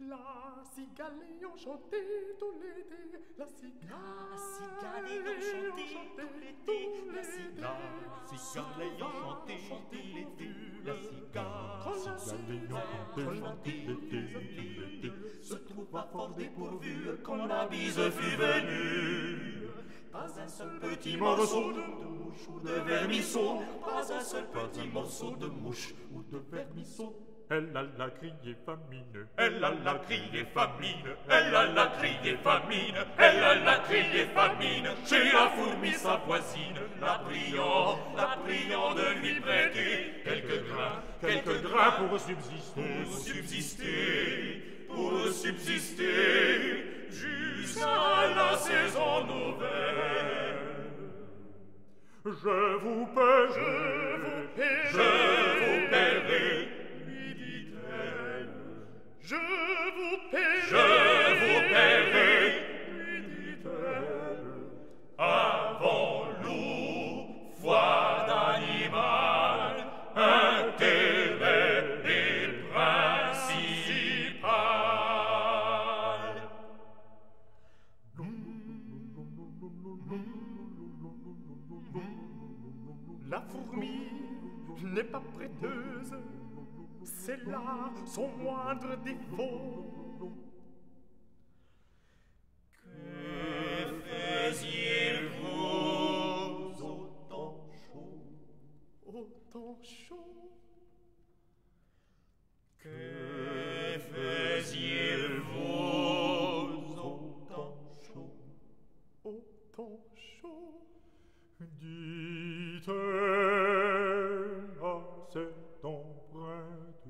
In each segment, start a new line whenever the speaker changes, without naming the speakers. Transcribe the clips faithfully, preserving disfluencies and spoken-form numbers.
La cigale ayant chanté tout l'été, la cigale,
La cigale ayant chanté tout l'été, la cigale,
La cigale ayant chanté tout l'été, la cigale,
la
cigale ayant chanté tout l'été,
se trouva fort dépourvue quand la bise fut venue. Pas un seul petit morceau de mouche ou de vermisseau, pas un seul petit morceau de mouche ou de vermisseau.
Elle alla crier famine, elle alla crier famine, elle alla crier famine, elle alla crier famine, chez la fourmi sa voisine, la priant, la priant de lui prêter quelques grains, quelques grains pour subsister, pour subsister, pour subsister, jusqu'à la saison nouvelle. Je vous paierai, je vous paierai,
je vous paierai,
je vous paierai, lui dit-elle, avant loup, foi d'animal, intérêt et principal.
La fourmi n'est pas prêteuse, c'est là son moindre défaut.
Que faisiez-vous au temps chaud?
Au temps chaud,
Que faisiez-vous au temps chaud?
au temps chaud,
Dit-elle à cette emprunteuse.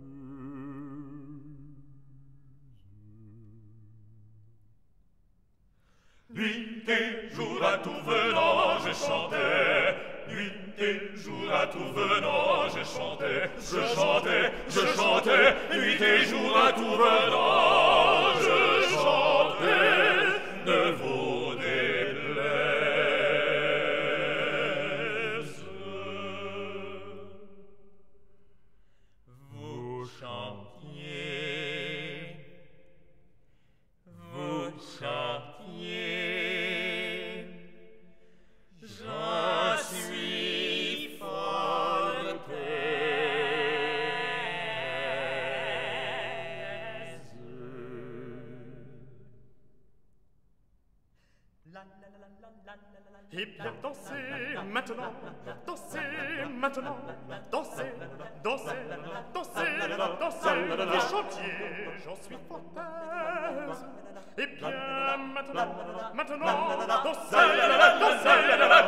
Nuit et jour à tout venant, je chantais. Nuit et jour à tout venant, je chantais. Je chantais, je chantais. Nuit et jour à tout venant, je chantais. Ne vous déplaise. Vous chantiez, vous chantiez. Je suis fort aise.
La la la la la la la la.
Eh bien dansez maintenant, dansez maintenant, dansez, dansez, dansez, dansez, les chantiers, j'en suis fort aise. Eh bien maintenant, maintenant, dansez, dansez,